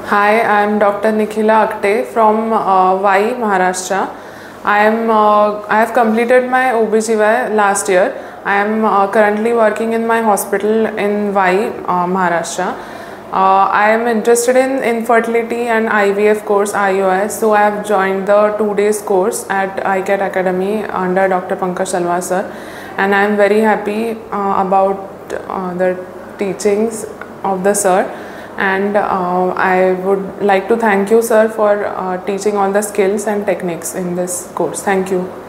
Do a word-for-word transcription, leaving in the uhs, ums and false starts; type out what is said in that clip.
Hi, I am Doctor Nikhila Agate from uh, Y, Maharashtra. I am uh, I have completed my O B G Y last year. I am uh, currently working in my hospital in Y, uh, Maharashtra. Uh, I am interested in infertility and I V F course I U I, so I have joined the two days course at I C A T Academy under Doctor Pankaj Talwar sir, and I am very happy uh, about uh, the teachings of the sir. And uh, I would like to thank you, sir, for uh, teaching all the skills and techniques in this course. Thank you.